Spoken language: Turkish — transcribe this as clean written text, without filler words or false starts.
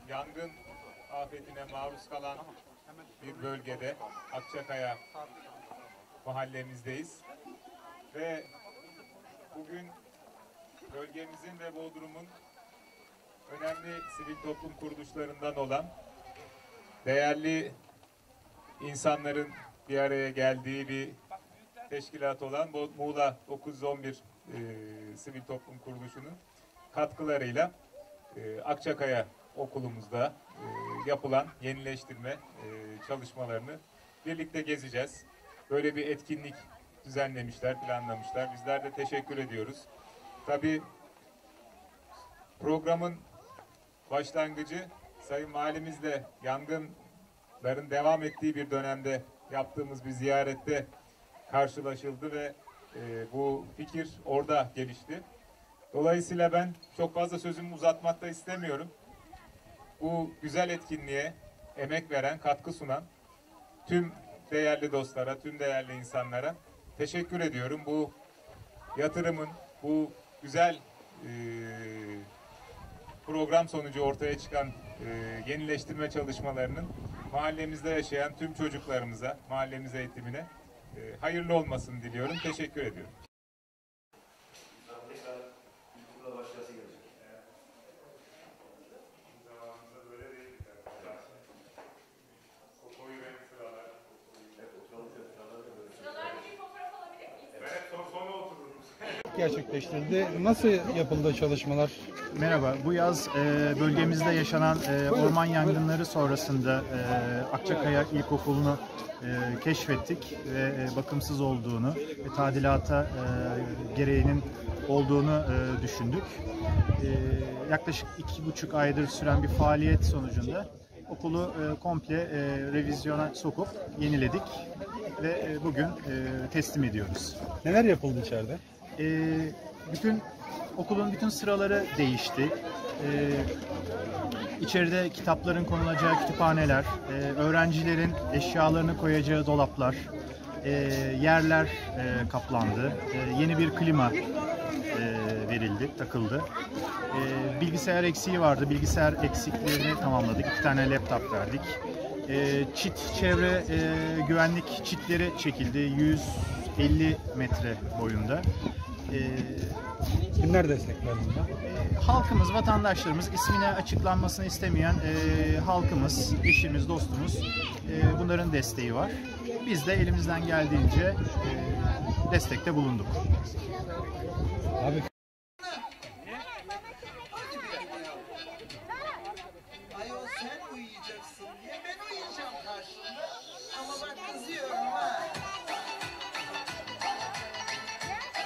yangın afetine maruz kalan bir bölgede, Akçakaya mahallemizdeyiz. Ve bugün bölgemizin ve Bodrum'un önemli sivil toplum kuruluşlarından olan değerli insanların bir araya geldiği bir teşkilat olan Muğla 911 Sivil Toplum Kuruluşu'nun katkılarıyla Akçakaya okulumuzda yapılan yenileştirme çalışmalarını birlikte gezeceğiz. Böyle bir etkinlik düzenlemişler, planlamışlar. Bizler de teşekkür ediyoruz. Tabii programın başlangıcı Sayın Valimizle yangınların devam ettiği bir dönemde yaptığımız bir ziyarette karşılaşıldı ve bu fikir orada gelişti. Dolayısıyla ben çok fazla sözümü uzatmak da istemiyorum. Bu güzel etkinliğe emek veren, katkı sunan tüm değerli dostlara, tüm değerli insanlara teşekkür ediyorum. Bu yatırımın, bu güzel program sonucu ortaya çıkan yenileştirme çalışmalarının mahallemizde yaşayan tüm çocuklarımıza, mahallemize eğitimine hayırlı olmasını diliyorum. Teşekkür ediyorum. Gerçekleştirildi. Nasıl yapıldı çalışmalar? Merhaba, bu yaz bölgemizde yaşanan orman yangınları sonrasında Akçakaya İlkokulu'nu keşfettik ve bakımsız olduğunu ve tadilata gereğinin olduğunu düşündük. Yaklaşık 2,5 aydır süren bir faaliyet sonucunda okulu komple revizyona sokup yeniledik ve bugün teslim ediyoruz. Neler yapıldı içeride? Okulun bütün sıraları değişti. İçeride kitapların konulacağı kütüphaneler, öğrencilerin eşyalarını koyacağı dolaplar, yerler kaplandı. Yeni bir klima verildi, takıldı. Bilgisayar eksiği vardı. Bilgisayar eksiklerini tamamladık. 2 tane laptop verdik. Çevre güvenlik çitleri çekildi. 150 metre boyunda. Kimler destek verdi? Halkımız, vatandaşlarımız, ismine açıklanmasını istemeyen halkımız, eşimiz, dostumuz, bunların desteği var. Biz de elimizden geldiğince destekte bulunduk. Abi